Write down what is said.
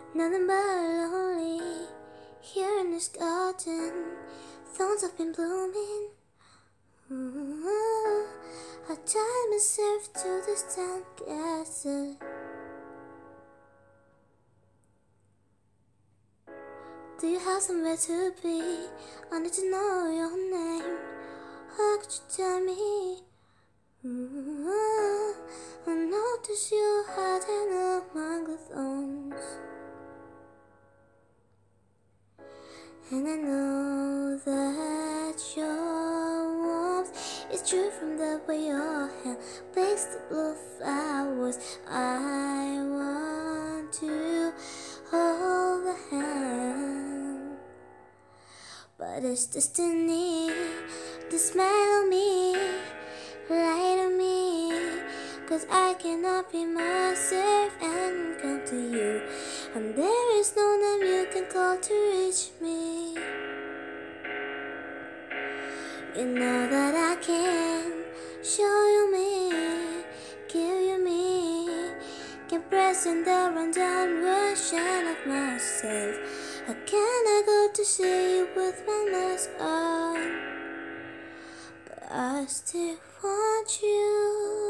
nothing but lonely. Here in this garden, thorns have been blooming. I tied myself to this town castle. Do you have somewhere to be? I need to know your name. How could you tell me? I noticed you hiding among the thorns, and I know that your warmth is true from the way your hand bakes the blue flowers. I want to hold the hand, but it's destiny to smile on me, light on me, 'cause I cannot be myself and come to you, and there is no name you can call to reach me. You know that I can show you me, give you me, can present the rundown version of myself. How can I go to see you with my mask on? But I still want you.